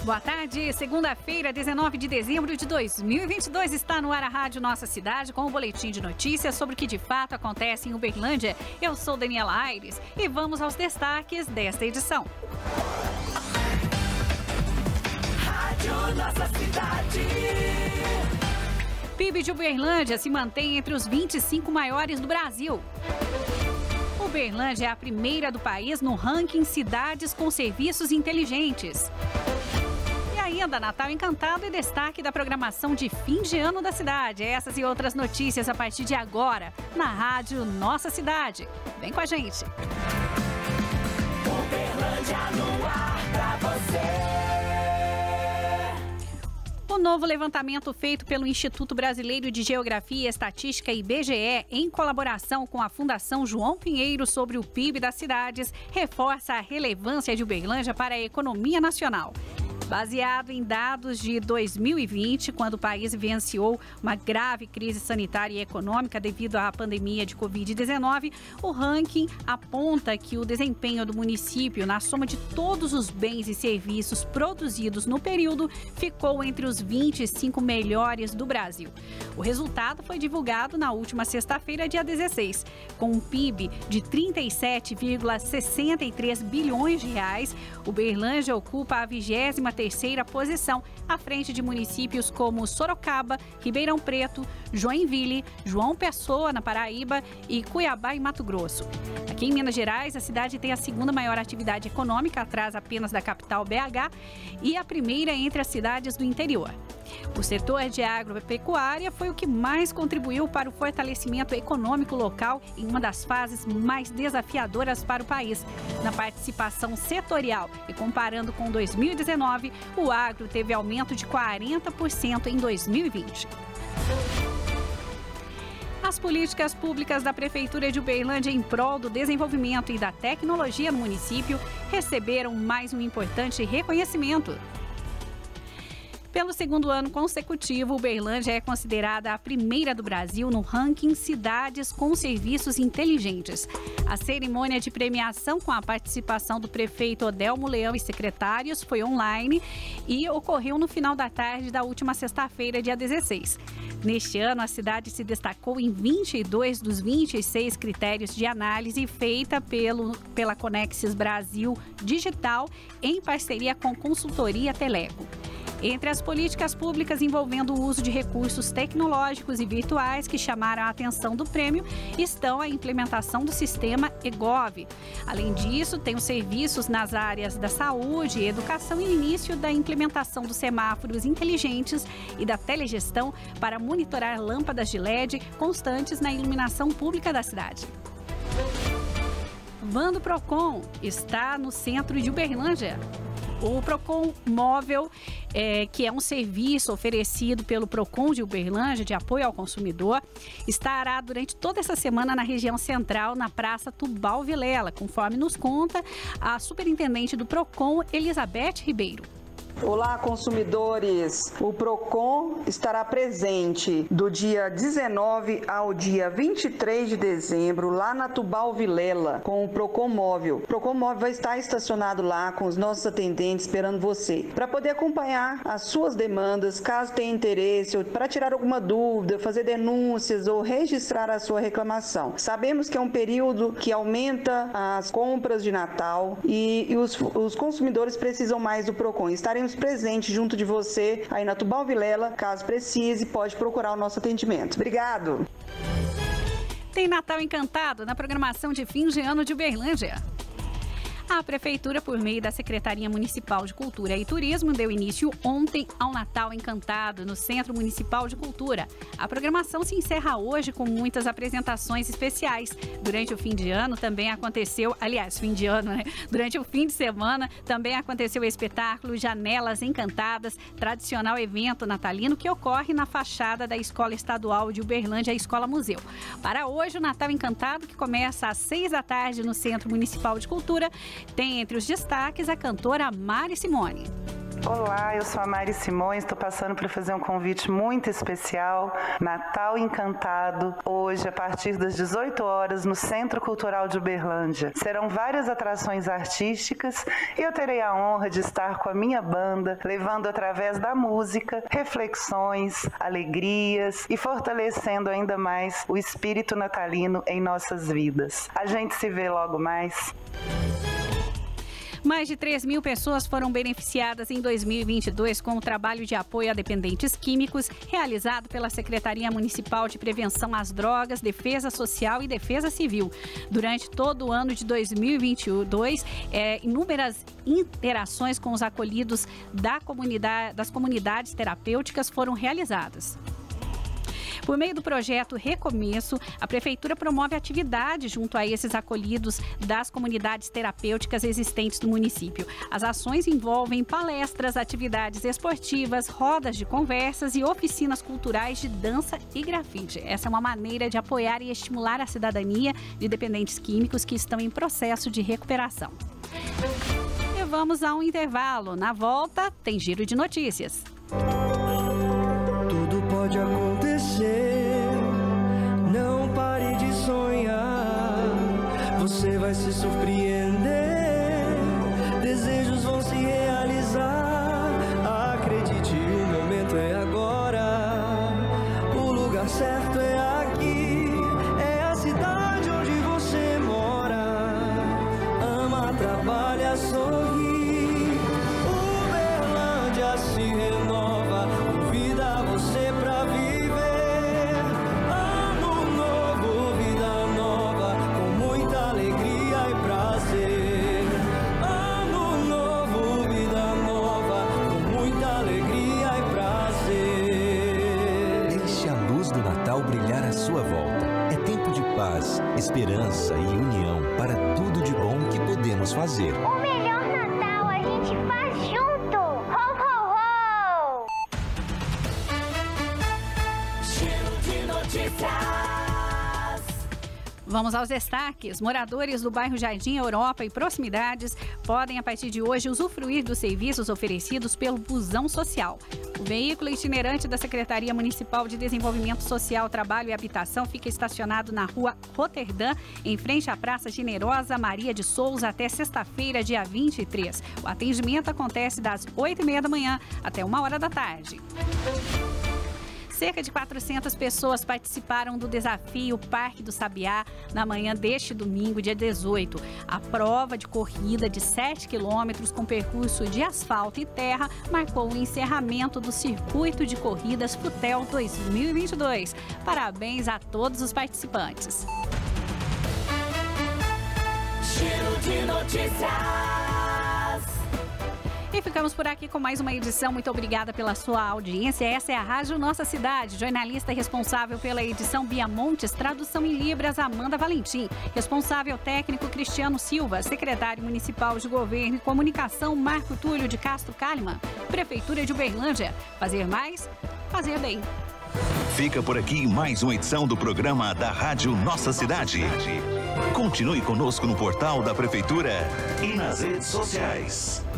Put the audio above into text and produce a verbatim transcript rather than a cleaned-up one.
Boa tarde, segunda-feira, dezenove de dezembro de dois mil e vinte e dois, está no ar a Rádio Nossa Cidade com um boletim de notícias sobre o que de fato acontece em Uberlândia. Eu sou Daniela Aires e vamos aos destaques desta edição. Rádio Nossa Cidade. P I B de Uberlândia se mantém entre os vinte e cinco maiores do Brasil. Uberlândia é a primeira do país no ranking Cidades com Serviços Inteligentes. E ainda Natal Encantado e destaque da programação de fim de ano da cidade. Essas e outras notícias a partir de agora na Rádio Nossa Cidade. Vem com a gente. Uberlândia no ar pra você. O novo levantamento feito pelo Instituto Brasileiro de Geografia e Estatística, I B G E, em colaboração com a Fundação João Pinheiro sobre o P I B das cidades, reforça a relevância de Uberlândia para a economia nacional. Baseado em dados de dois mil e vinte, quando o país vivenciou uma grave crise sanitária e econômica devido à pandemia de covid dezenove, o ranking aponta que o desempenho do município na soma de todos os bens e serviços produzidos no período ficou entre os vinte e cinco melhores do Brasil. O resultado foi divulgado na última sexta-feira, dia dezesseis. Com um P I B de trinta e sete vírgula sessenta e três bilhões de reais, Uberlândia ocupa a vigésima terceira posição, à frente de municípios como Sorocaba, Ribeirão Preto, Joinville, João Pessoa, na Paraíba, e Cuiabá, em Mato Grosso. Aqui em Minas Gerais, a cidade tem a segunda maior atividade econômica, atrás apenas da capital B H, e a primeira entre as cidades do interior. O setor de agropecuária foi o que mais contribuiu para o fortalecimento econômico local em uma das fases mais desafiadoras para o país. Na participação setorial e comparando com dois mil e dezenove, o agro teve aumento de quarenta por cento em dois mil e vinte. As políticas públicas da Prefeitura de Uberlândia em prol do desenvolvimento e da tecnologia no município receberam mais um importante reconhecimento. Pelo segundo ano consecutivo, Uberlândia é considerada a primeira do Brasil no ranking Cidades com Serviços Inteligentes. A cerimônia de premiação com a participação do prefeito Odelmo Leão e secretários foi online e ocorreu no final da tarde da última sexta-feira, dia dezesseis. Neste ano, a cidade se destacou em vinte e dois dos vinte e seis critérios de análise feita pelo, pela Conexis Brasil Digital em parceria com Consultoria Teleco. Entre as políticas públicas envolvendo o uso de recursos tecnológicos e virtuais que chamaram a atenção do prêmio estão a implementação do sistema eGov. Além disso, tem os serviços nas áreas da saúde e educação e início da implementação dos semáforos inteligentes e da telegestão para monitorar lâmpadas de L E D constantes na iluminação pública da cidade. Van do Procon está no centro de Uberlândia. O Procon Móvel, é, que é um serviço oferecido pelo Procon de Uberlândia de apoio ao consumidor, estará durante toda essa semana na região central, na Praça Tubal Vilela, conforme nos conta a superintendente do Procon, Elizabeth Ribeiro. Olá, consumidores! O Procon estará presente do dia dezenove ao dia vinte e três de dezembro lá na Tubal Vilela com o Procon Móvel. O Procon Móvel vai estar estacionado lá com os nossos atendentes esperando você para poder acompanhar as suas demandas, caso tenha interesse, ou para tirar alguma dúvida, fazer denúncias ou registrar a sua reclamação. Sabemos que é um período que aumenta as compras de Natal e, e os, os consumidores precisam mais do Procon. Estaremos presente junto de você aí na Tubal Vilela, caso precise, pode procurar o nosso atendimento. Obrigado! Tem Natal Encantado na programação de fim de ano de Uberlândia. A Prefeitura, por meio da Secretaria Municipal de Cultura e Turismo, deu início ontem ao Natal Encantado no Centro Municipal de Cultura. A programação se encerra hoje com muitas apresentações especiais. Durante o fim de ano também aconteceu, aliás, fim de ano, né? Durante o fim de semana também aconteceu o espetáculo Janelas Encantadas, tradicional evento natalino que ocorre na fachada da Escola Estadual de Uberlândia, a Escola Museu. Para hoje, o Natal Encantado, que começa às seis da tarde no Centro Municipal de Cultura, tem entre os destaques a cantora Mari Simone. Olá, eu sou a Mari Simões, estou passando para fazer um convite muito especial, Natal Encantado, hoje a partir das dezoito horas no Centro Cultural de Uberlândia. Serão várias atrações artísticas e eu terei a honra de estar com a minha banda, levando através da música reflexões, alegrias e fortalecendo ainda mais o espírito natalino em nossas vidas. A gente se vê logo mais. Mais de três mil pessoas foram beneficiadas em dois mil e vinte e dois com o trabalho de apoio a dependentes químicos realizado pela Secretaria Municipal de Prevenção às Drogas, Defesa Social e Defesa Civil. Durante todo o ano de dois mil e vinte e dois, é, inúmeras interações com os acolhidos da comunidade, das comunidades terapêuticas foram realizadas. Por meio do projeto Recomeço, a Prefeitura promove atividades junto a esses acolhidos das comunidades terapêuticas existentes no município. As ações envolvem palestras, atividades esportivas, rodas de conversas e oficinas culturais de dança e grafite. Essa é uma maneira de apoiar e estimular a cidadania de dependentes químicos que estão em processo de recuperação. E vamos a um intervalo. Na volta, tem giro de notícias. Tudo pode acontecer, não pare de sonhar, você vai se surpreender, desejos vão se realizar, acredite, o momento é agora, o lugar certo é aqui, é a cidade onde você mora, ama, trabalha, sorri, Uberlândia se renova, convida você pra viver, ano novo, vida nova, com muita alegria e prazer, ano novo, vida nova, com muita alegria e prazer. Deixe a luz do Natal brilhar à sua volta. É tempo de paz, esperança e união para tudo de bom que podemos fazer. O melhor Natal a gente faz junto! Ho, ho, ho! Giro de notícias. Vamos aos destaques. Moradores do bairro Jardim Europa e proximidades podem, a partir de hoje, usufruir dos serviços oferecidos pelo Busão Social. O veículo itinerante da Secretaria Municipal de Desenvolvimento Social, Trabalho e Habitação fica estacionado na rua Roterdã, em frente à Praça Generosa Maria de Souza, até sexta-feira, dia vinte e três. O atendimento acontece das oito e meia da manhã até uma hora da tarde. Cerca de quatrocentas pessoas participaram do desafio Parque do Sabiá na manhã deste domingo, dia dezoito. A prova de corrida de sete quilômetros com percurso de asfalto e terra marcou o encerramento do Circuito de Corridas Futel dois mil e vinte e dois. Parabéns a todos os participantes. Giro de notícias. E ficamos por aqui com mais uma edição. Muito obrigada pela sua audiência. Essa é a Rádio Nossa Cidade. Jornalista responsável pela edição Bia Montes, tradução em Libras Amanda Valentim. Responsável técnico Cristiano Silva. Secretário Municipal de Governo e Comunicação Marco Túlio de Castro Kalimann. Prefeitura de Uberlândia. Fazer mais, fazer bem. Fica por aqui mais uma edição do programa da Rádio Nossa Cidade. Continue conosco no portal da Prefeitura e nas redes sociais.